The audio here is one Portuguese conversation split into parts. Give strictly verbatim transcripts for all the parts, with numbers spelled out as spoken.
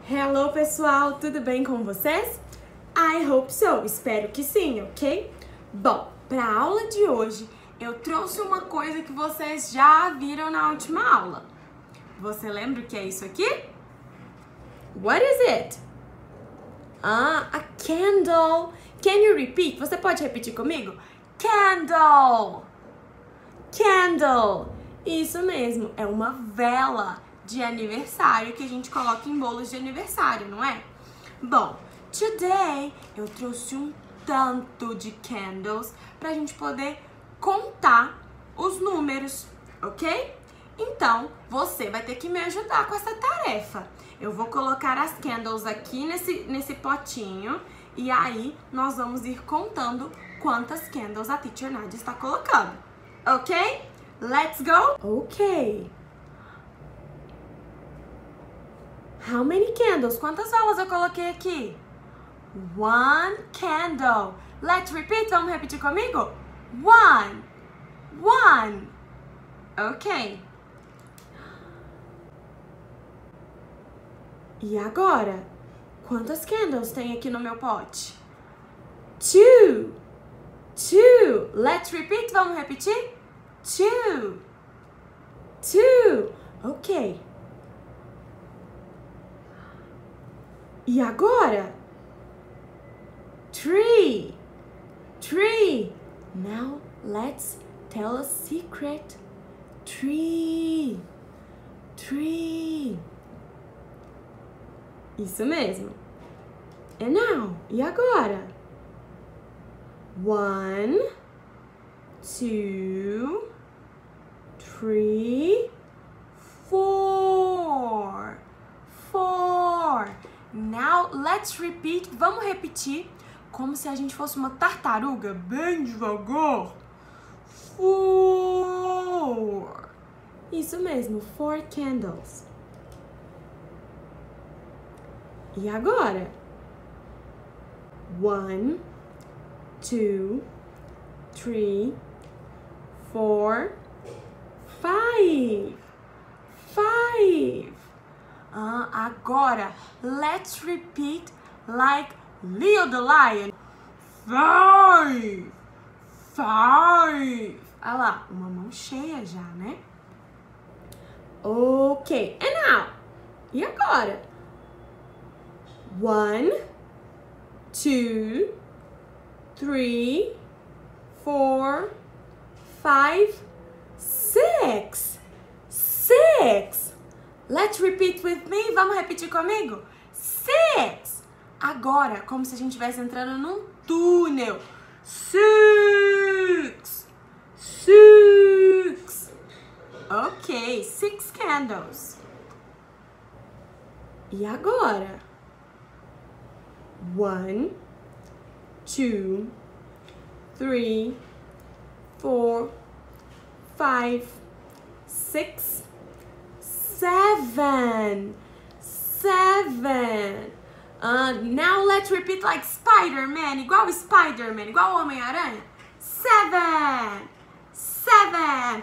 Hello, pessoal! Tudo bem com vocês? I hope so! Espero que sim, ok? Bom, para a aula de hoje, eu trouxe uma coisa que vocês já viram na última aula. Você lembra o que é isso aqui? What is it? Ah, a candle! Can you repeat? Você pode repetir comigo? Candle! Candle! Isso mesmo, é uma vela de aniversário que a gente coloca em bolos de aniversário, não é? Bom, today eu trouxe um tanto de candles pra gente poder contar os números, ok? Então, você vai ter que me ajudar com essa tarefa. Eu vou colocar as candles aqui nesse, nesse potinho e aí nós vamos ir contando quantas candles a Teacher Nadia está colocando, ok? Let's go? Ok. How many candles? Quantas velas eu coloquei aqui? One candle. Let's repeat. Vamos repetir comigo? One. One. Ok. E agora? Quantas candles tem aqui no meu pote? Two. Two. Let's repeat. Vamos repetir? Two. Two. Ok. E agora? Three. Three. Now let's tell a secret. Three. Three. Isso mesmo. And now? E agora? One. Two. Three. Four. Four. Now, let's repeat. Vamos repetir como se a gente fosse uma tartaruga, bem devagar. Four. Isso mesmo, four candles. E agora? One, two, three, four, five. Five. Ah, agora, let's repeat like Leo the Lion. Five. Five. Olha lá, uma mão cheia já, né? Ok. And now? E agora? One, two, three, four, five, six. Six. Let's repeat with me. Vamos repetir comigo? Six. Agora, como se a gente estivesse entrando num túnel. Six. Six. Ok, six candles. E agora? One, two, three, four, five, six, seven. Seven. Uh, now let's repeat like Spider-Man. Igual Spider-Man. Igual Homem-Aranha. Seven. Seven.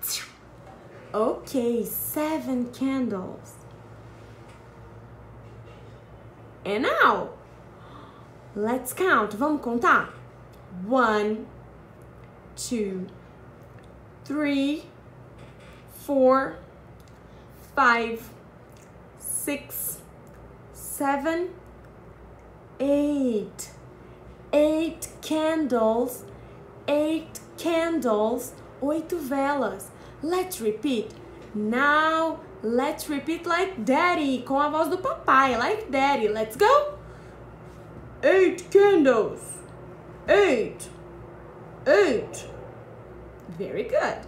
Ok, seven candles. And now, let's count. Vamos contar? One, two, three, four, five, six, seven, eight. Eight candles. Eight candles. Oito velas. Let's repeat. Now, let's repeat like daddy. Com a voz do papai. Like daddy. Let's go. Eight candles. Eight. Eight. Very good.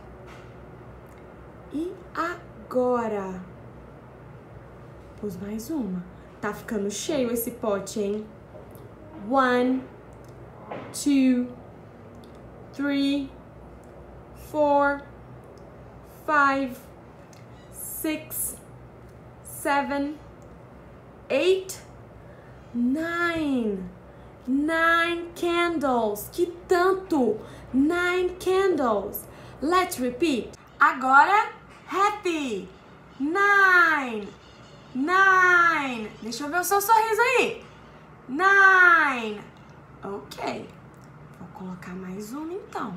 E agora? Pus mais uma. Tá ficando cheio esse pote, hein? One, two, three, four, five, six, seven, eight, nine. Nine candles. Que tanto? Nine candles. Let's repeat. Agora, happy. Nine. Nine. Deixa eu ver o seu sorriso aí. Nine. Ok. Vou colocar mais uma, então.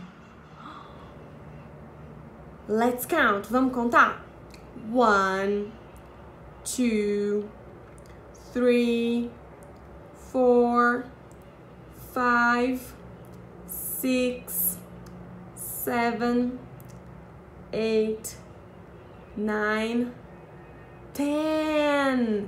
Let's count. Vamos contar? One, two, three, four, five, six, seven, eight, nine, ten.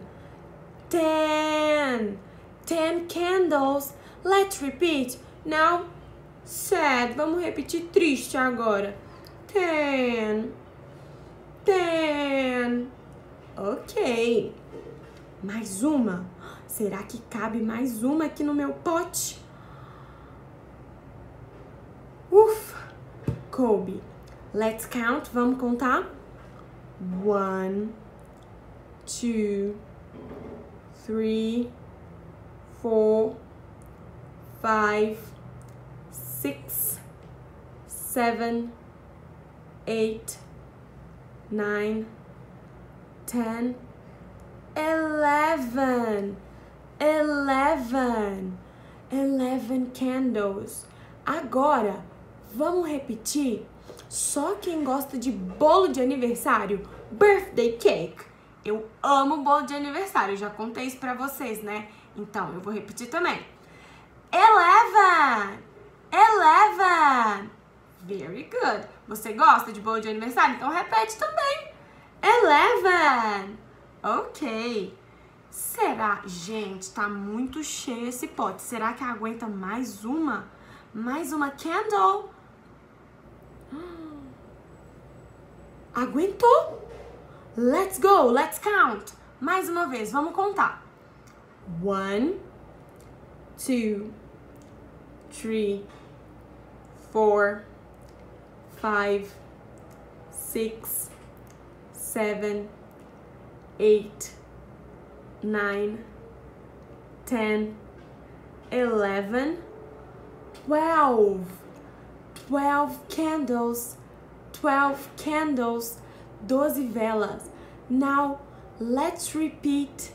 Ten. Ten candles. Let's repeat. Now, sad. Vamos repetir triste agora. Ten. Ten. Ok. Mais uma. Será que cabe mais uma aqui no meu pote? Ufa. Kobe. Let's count. Vamos contar? One, two, three, four, five, six, seven, eight, nine, ten, eleven. Eleven. Eleven candles. Agora, vamos repetir? Só quem gosta de bolo de aniversário, birthday cake. Eu amo bolo de aniversário, eu já contei isso pra vocês, né? Então, eu vou repetir também. Eleven! Eleven! Very good. Você gosta de bolo de aniversário? Então repete também. Eleven! Ok. Será? Gente, tá muito cheio esse pote. Será que aguenta mais uma? Mais uma candle? Aguentou? Let's go, let's count. Mais uma vez, vamos contar. One, two, three, four, five, six, seven, eight, nine, ten, eleven, twelve. Twelve candles. Twelve candles. Doze velas. Now, let's repeat.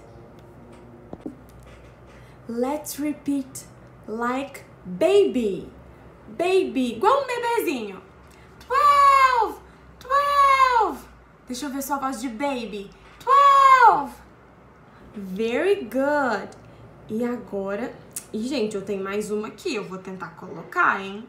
Let's repeat like baby. Baby. Igual um bebezinho. Twelve. Twelve. Deixa eu ver sua voz de baby. Twelve. Very good. E agora... E, gente, eu tenho mais uma aqui. Eu vou tentar colocar, hein?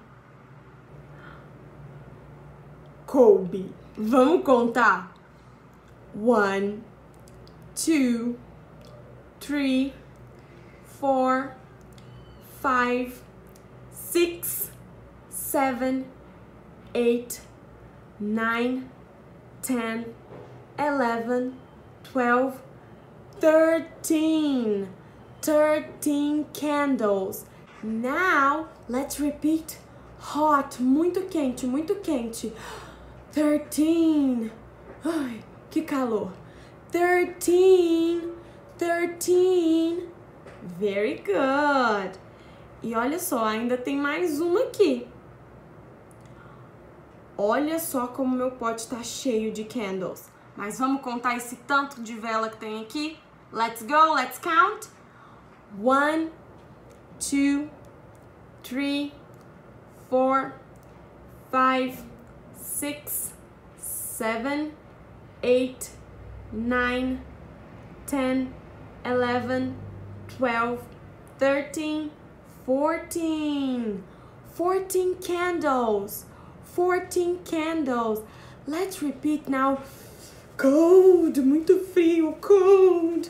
Kobe. Vamos contar? One, two, three, four, five, six, seven, eight, nine, ten, eleven, twelve, thirteen. Thirteen candles. Now, let's repeat. Hot, muito quente, muito quente. Thirteen. Ai, que calor. Thirteen. Thirteen. Very good. E olha só, ainda tem mais uma aqui. Olha só como meu pote tá cheio de candles. Mas vamos contar esse tanto de vela que tem aqui? Let's go, let's count. One, two, three, four, five, six, seven, eight, nine, ten, eleven, twelve, thirteen, fourteen. Fourteen candles. Fourteen candles. Let's repeat now. Cold, muito frio, cold.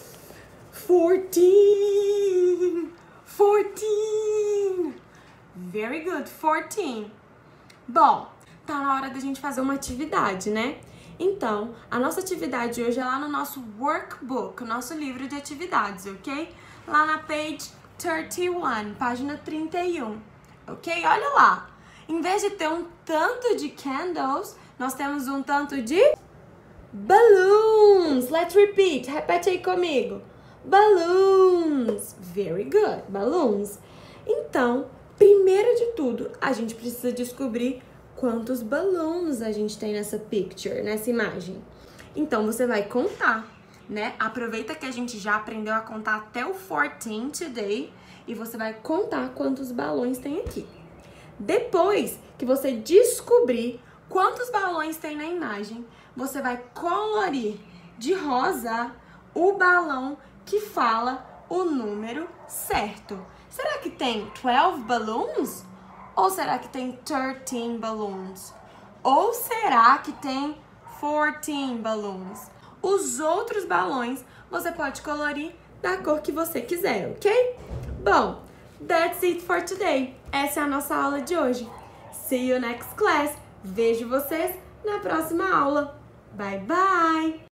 Fourteen. Fourteen. Very good, fourteen. Bom, tá na hora da gente fazer uma atividade, né? Então, a nossa atividade hoje é lá no nosso workbook, o nosso livro de atividades, ok? Lá na page trinta e um, página trinta e um, ok? Olha lá. Em vez de ter um tanto de candles, nós temos um tanto de balloons. Let's repeat. Repete aí comigo. Balloons. Very good. Balloons. Então, primeiro de tudo, a gente precisa descobrir quantos balloons a gente tem nessa picture, nessa imagem. Então, você vai contar. né? Aproveita que a gente já aprendeu a contar até o quatorze today e você vai contar quantos balões tem aqui. Depois que você descobrir quantos balões tem na imagem, você vai colorir de rosa o balão que fala o número certo. Será que tem twelve balloons? Ou será que tem thirteen balloons? Ou será que tem fourteen balloons? Os outros balões você pode colorir da cor que você quiser, ok? Bom, that's it for today. Essa é a nossa aula de hoje. See you next class. Vejo vocês na próxima aula. Bye, bye!